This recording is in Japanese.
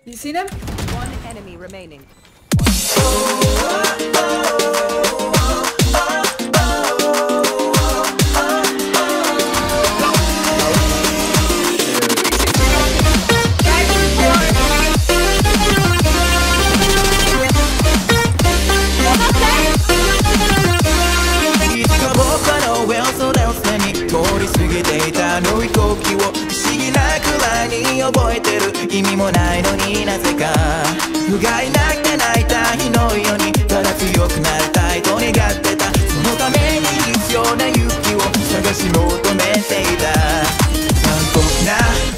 You seen him? One enemy remaining. の飛行機を不思議なくらいに覚えてる意味もないのになぜか不甲斐なくて泣いた日のようにただ強くなりたいと願ってたそのために必要な勇気を探し求めていた残酷な